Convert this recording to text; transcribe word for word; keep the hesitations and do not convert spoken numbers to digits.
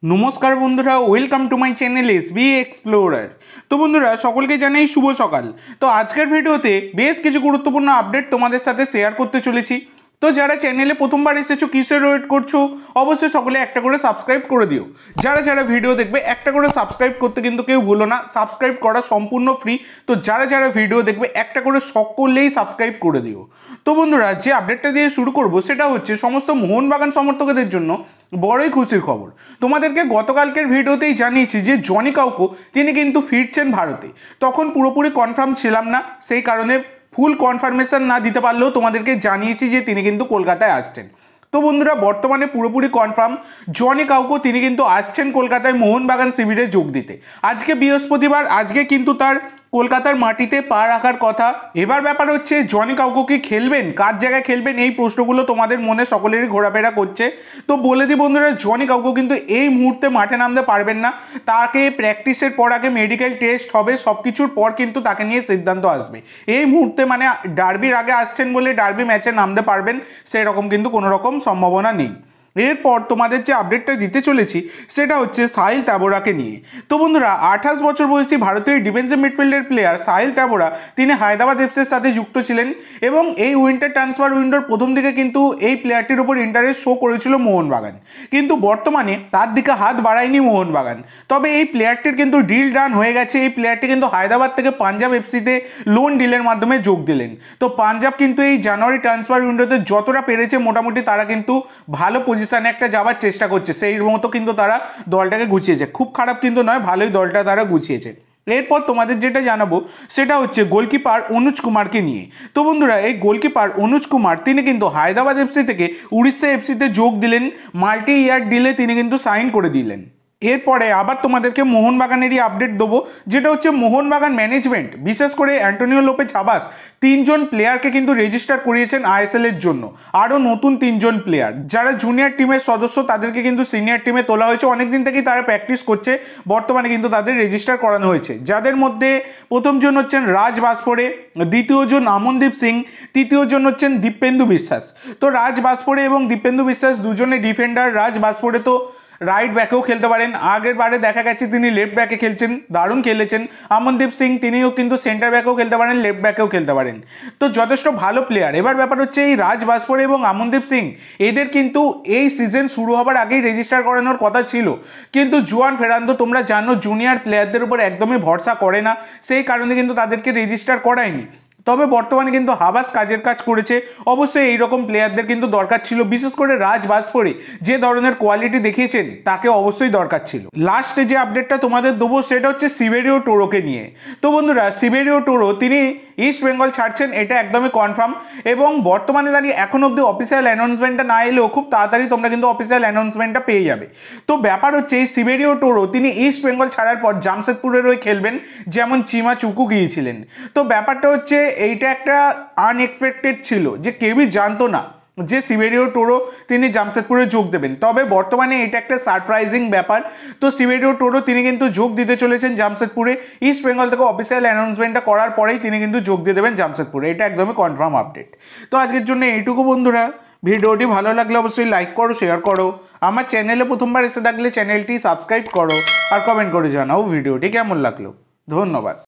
नमस्कार बंधुरा welcome to my channel S B explorer. तो बंधुरा सकलके जानाई शुभ सकाल। तो आजकेर भिडियोते बेश किछु गुरुत्वपूर्ण आपडेट तोमादेर साथे शेयर करते चलेछि। तो যারা চ্যানেলে প্রথমবার এসেছো কিসের ওয়েট করছো অবশ্যই সকলে একটা করে সাবস্ক্রাইব করে দিও। যারা যারা ভিডিও দেখবে একটা করে সাবস্ক্রাইব করতে কিন্তু কেউ ভুলো না, সাবস্ক্রাইব করা সম্পূর্ণ ফ্রি। তো যারা যারা ভিডিও দেখবে একটা করে সকলেই সাবস্ক্রাইব করে দিও। তো বন্ধুরা যে আপডেটটা দিয়ে শুরু করব সেটা হচ্ছে সমস্ত মোহনবাগান সমর্থকদের জন্য বড়ই খুশির খবর। তোমাদেরকে গতকালকের ভিডিওতেই জানিয়েছি যে জনি কাউকো তিনি কিন্তু ফিরছেন ভারতে। তখন পুরোপুরি কনফার্ম ছিলাম না, সেই কারণে ফুল কনফার্মেশন না দিতে পারলেও তোমাদেরকে জানিয়েছি যে তিনি কিন্তু কলকাতায় আসছেন। তো বন্ধুরা বর্তমানে পুরোপুরি কনফার্ম জনি কাউকো তিনি কিন্তু আসছেন কলকাতায় মোহনবাগান শিবিরে যোগ দিতে। আজকে বৃহস্পতিবার, আজকে কিন্তু তার কলকাতার মাটিতে পা রাখার কথা। এবার ব্যাপার হচ্ছে জনি কাউকো কি খেলবেন, কার জায়গায় খেলবেন, এই প্রশ্নগুলো তোমাদের মনে সকলেরই ঘোরাফেরা করছে। তো বলে দিই বন্ধুরা, জনি কাউকো কিন্তু এই মুহূর্তে মাঠে নামতে পারবেন না। তাকে প্র্যাকটিসের পর আগে মেডিকেল টেস্ট হবে, সব কিছুর পর কিন্তু তাকে নিয়ে সিদ্ধান্ত আসবে। এই মুহূর্তে মানে ডার্বির আগে আসছেন বলে ডার্বি ম্যাচে নামতে পারবেন সেরকম কিন্তু কোনো রকম সম্ভাবনা নেই। এরপর তোমাদের যে আপডেটটা দিতে চলেছি সেটা হচ্ছে সাহিল তাবোরাকে নিয়ে। তো বন্ধুরা আঠাশ বছর বয়সী ভারতীয় ডিফেন্সিভ মিডফিল্ডের প্লেয়ার সাহিল তাবোরা তিনি হায়দ্রাবাদ এফসির সাথে যুক্ত ছিলেন এবং এই উইন্টার ট্রান্সফার উইন্ডোর প্রথম দিকে কিন্তু এই প্লেয়ারটির উপর ইন্টারেস্ট শো করেছিল মোহনবাগান, কিন্তু বর্তমানে তার দিকে হাত বাড়ায়নি মোহনবাগান। তবে এই প্লেয়ারটির কিন্তু ডিল ডান হয়ে গেছে। এই প্লেয়ারটি কিন্তু হায়দ্রাবাদ থেকে পাঞ্জাব এফসিতে লোন ডিলের মাধ্যমে যোগ দিলেন। তো পাঞ্জাব কিন্তু এই জানুয়ারি ট্রান্সফার উইন্ডোতে যতটা পেরেছে মোটামুটি তারা কিন্তু ভালো পজিশনে একটা যাওয়ার চেষ্টা করছে, সেই মতো কিন্তু তারা দলটাকে গুছিয়েছে। খুব খারাপ কিন্তু নয়, ভালোই দলটা তারা গুছিয়েছে। এরপর তোমাদের যেটা জানাবো সেটা হচ্ছে গোলকিপার অনুজ কুমারকে নিয়ে। তো বন্ধুরা এই গোলকিপার অনুজ কুমার তিনি কিন্তু হায়দ্রাবাদ এফসি থেকে উড়িষ্যা এফসিতে যোগ দিলেন, মাল্টি ইয়ার ডিলে তিনি কিন্তু সাইন করে দিলেন। এরপরে আবার তোমাদেরকে মোহনবাগানেরই আপডেট দেবো, যেটা হচ্ছে মোহনবাগান ম্যানেজমেন্ট বিশেষ করে অ্যান্টোনিও লোপেজ হাবাস তিনজন প্লেয়ারকে কিন্তু রেজিস্টার করিয়েছেন আইএসএল এর জন্য। আরও নতুন তিনজন প্লেয়ার যারা জুনিয়র টিমের সদস্য তাদেরকে কিন্তু সিনিয়র টিমে তোলা হয়েছে। অনেকদিন থেকেই তারা প্র্যাকটিস করছে, বর্তমানে কিন্তু তাদের রেজিস্টার করানো হয়েছে। যাদের মধ্যে প্রথমজন হচ্ছেন রাজ বাসপড়ে, দ্বিতীয়জন আমনদীপ সিং, তৃতীয়জন হচ্ছেন দীপেন্দু বিশ্বাস। তো রাজ বাসপড়ে এবং দীপেন্দু বিশ্বাস দুজনে ডিফেন্ডার। রাজ বাসপড়ে তো রাইট ব্যাকেও খেলতে পারেন, আগের বারে দেখা গেছে তিনি লেফট ব্যাকে খেলছেন, দারুণ খেলেছেন। আমনদীপ সিং তিনিও কিন্তু সেন্টার ব্যাকেও খেলতে পারেন, লেফট ব্যাকেও খেলতে পারেন। তো যথেষ্ট ভালো প্লেয়ার। এবার ব্যাপার হচ্ছে এই রাজ বাসপড়ে এবং আমনদীপ সিং এদের কিন্তু এই সিজন শুরু হবার আগেই রেজিস্টার করানোর কথা ছিল, কিন্তু জুয়ান ফেরান্দো তোমরা জানো জুনিয়র প্লেয়ারদের উপর একদমই ভরসা করে না, সেই কারণে কিন্তু তাদেরকে রেজিস্টার করায়নি। তবে বর্তমানে কিন্তু হাবাস কাজের কাজ করেছে। অবশ্যই এইরকম প্লেয়ারদের কিন্তু দরকার ছিল, বিশেষ করে রাজ বাসপড়ে যে ধরনের কোয়ালিটি দেখিয়েছেন তাকে অবশ্যই দরকার ছিল। লাস্টে যে আপডেটটা তোমাদের দেবো সেটা হচ্ছে সিবেরিও টোরোকে নিয়ে। তো বন্ধুরা সিবেরিও টোরো তিনি ইস্ট বেঙ্গল ছাড়ছেন, এটা একদমই কনফার্ম। এবং বর্তমানে দাঁড়িয়ে এখন অবধি অফিসিয়াল অ্যানাউন্সমেন্টটা না এলেও খুব তাড়াতাড়ি তোমরা কিন্তু অফিসিয়াল অ্যানাউন্সমেন্টটা পেয়ে যাবে। তো ব্যাপার হচ্ছে এই সিবেরিও টোরো তিনি ইস্ট বেঙ্গল ছাড়ার পর জামশেদপুরের হয়ে খেলবেন, যেমন চিমা চুকু গিয়েছিলেন। তো ব্যাপারটা হচ্ছে এইটা একটা আনএক্সপেক্টেড ছিল, যে কেউই জানতো না যে সিবেরিও টোরো তিনি জামশেদপুরে যোগ দেবেন। তবে বর্তমানে এটা একটা সারপ্রাইজিং ব্যাপার। তো সিবেরিও টোরো তিনি কিন্তু যোগ দিতে চলেছেন জামশেদপুরে। ইস্ট বেঙ্গল থেকে অফিসিয়াল অ্যানাউন্সমেন্টটা করার পরেই তিনি কিন্তু যোগ দিয়ে দেবেন জামশেদপুরে, এটা একদমই কনফার্ম আপডেট। তো আজকের জন্য এইটুকু বন্ধুরা। ভিডিওটি ভালো লাগলে অবশ্যই লাইক করো, শেয়ার করো। আমার চ্যানেলে প্রথমবার এসে থাকলে চ্যানেলটি সাবস্ক্রাইব করো আর কমেন্ট করে জানাও ভিডিওটি কেমন লাগলো। ধন্যবাদ।